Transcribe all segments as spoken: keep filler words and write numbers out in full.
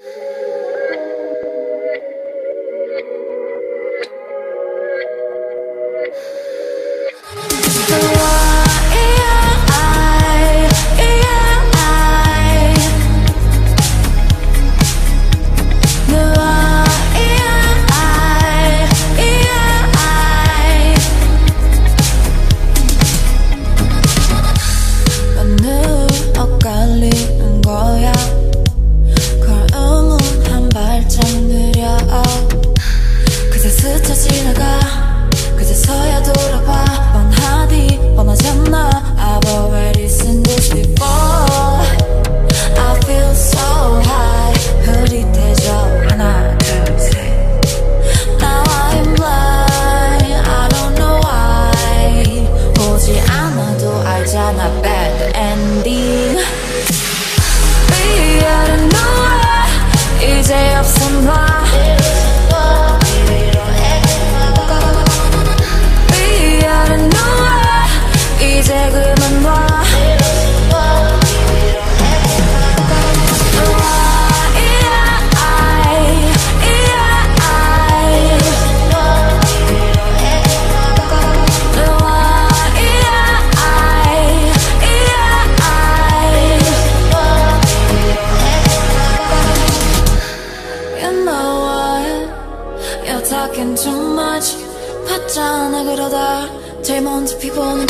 talking too much 봤잖아 그러다 제일 먼저 피곤한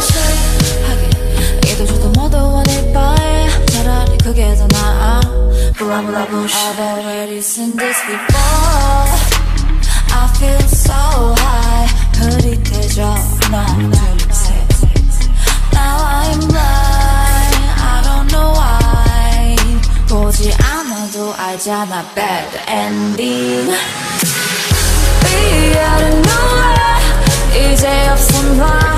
클리셰 하긴 이도저도 모두 원일 바에 차라리 그게 더 나아 Blah blah bullshit I've already seen this before I feel so high 흐릿해져 하나 둘셋 Now I'm blind I don't know why 보지 않아도 알잖아 bad ending Be out of nowhere 이제 없어 나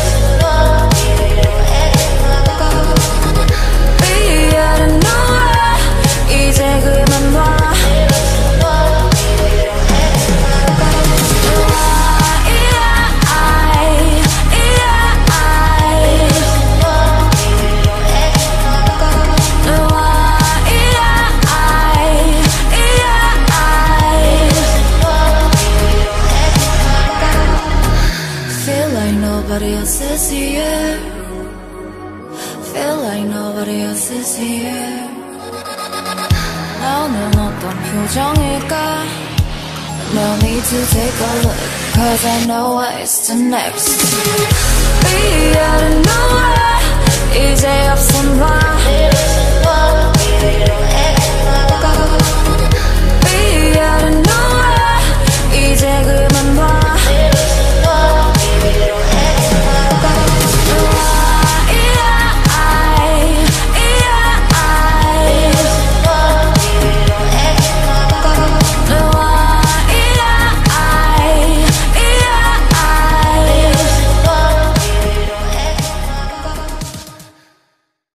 Be out of nowhere 이제 그만 놔 Nobody else is here Feel like nobody else is here 너는 어떤 표정일까 No need to take a look Cause I know what's the next Be out of nowhere 이제 없어